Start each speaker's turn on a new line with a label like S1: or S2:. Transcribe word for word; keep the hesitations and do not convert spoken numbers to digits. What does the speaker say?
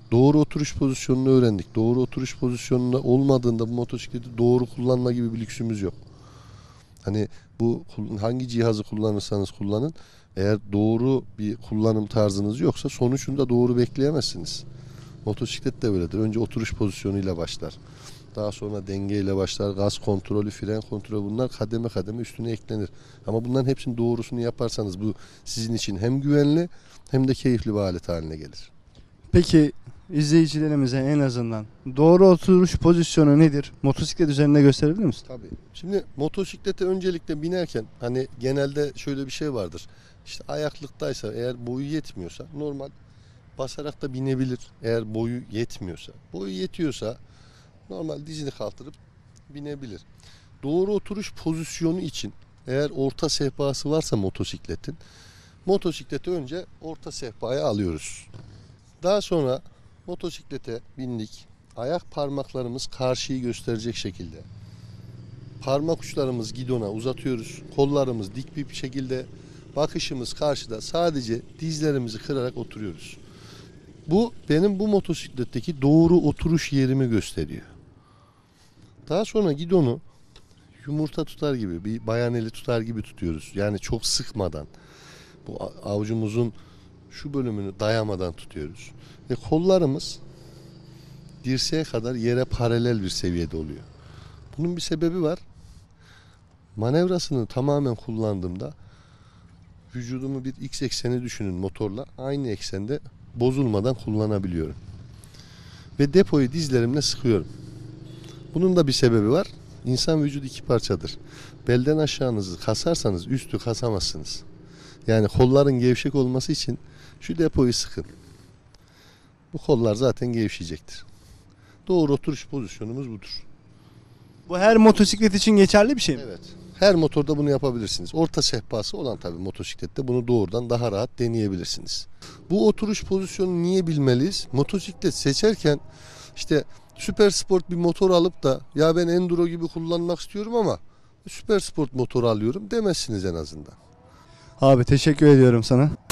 S1: Doğru oturuş pozisyonunu öğrendik. Doğru oturuş pozisyonunda olmadığında bu motosikleti doğru kullanma gibi bir lüksümüz yok. Hani bu hangi cihazı kullanırsanız kullanın, eğer doğru bir kullanım tarzınız yoksa sonucunda doğru bekleyemezsiniz. Motosiklet de böyledir. Önce oturuş pozisyonuyla başlar. Daha sonra dengeyle başlar. Gaz kontrolü, fren kontrolü, bunlar kademe kademe üstüne eklenir. Ama bunların hepsinin doğrusunu yaparsanız bu sizin için hem güvenli hem de keyifli bir alet haline gelir.
S2: Peki izleyicilerimize en azından doğru oturuş pozisyonu nedir? Motosiklet üzerinde gösterebilir misin?
S1: Tabii. Şimdi motosiklete öncelikle binerken hani genelde şöyle bir şey vardır. İşte ayaklıktaysa, eğer boyu yetmiyorsa normal basarak da binebilir. Eğer boyu yetmiyorsa, boyu yetiyorsa normal dizini kaldırıp binebilir. Doğru oturuş pozisyonu için eğer orta sehpası varsa motosikletin, motosikleti önce orta sehpaya alıyoruz. Daha sonra motosiklete bindik. Ayak parmaklarımız karşıyı gösterecek şekilde. Parmak uçlarımız gidona uzatıyoruz. Kollarımız dik bir şekilde. Bakışımız karşıda. Sadece dizlerimizi kırarak oturuyoruz. Bu benim bu motosikletteki doğru oturuş yerimi gösteriyor. Daha sonra gidonu yumurta tutar gibi, bir bayan eli tutar gibi tutuyoruz. Yani çok sıkmadan. Bu avucumuzun şu bölümünü dayamadan tutuyoruz. Ve kollarımız dirseğe kadar yere paralel bir seviyede oluyor. Bunun bir sebebi var. Manevrasını tamamen kullandığımda vücudumu bir X ekseni düşünün motorla. Aynı eksende bozulmadan kullanabiliyorum. Ve depoyu dizlerimle sıkıyorum. Bunun da bir sebebi var. İnsan vücudu iki parçadır. Belden aşağınızı kasarsanız üstü kasamazsınız. Yani kolların gevşek olması için şu depoyu sıkın. Bu kollar zaten gevşeyecektir. Doğru oturuş pozisyonumuz budur.
S2: Bu her motosiklet için geçerli bir şey mi?
S1: Evet. Her motorda bunu yapabilirsiniz. Orta sehpası olan tabii motosiklette bunu doğrudan daha rahat deneyebilirsiniz. Bu oturuş pozisyonunu niye bilmeliyiz? Motosiklet seçerken işte süper sport bir motor alıp da ya ben enduro gibi kullanmak istiyorum ama süper sport motoru alıyorum demezsiniz en azından.
S2: Abi teşekkür ediyorum sana.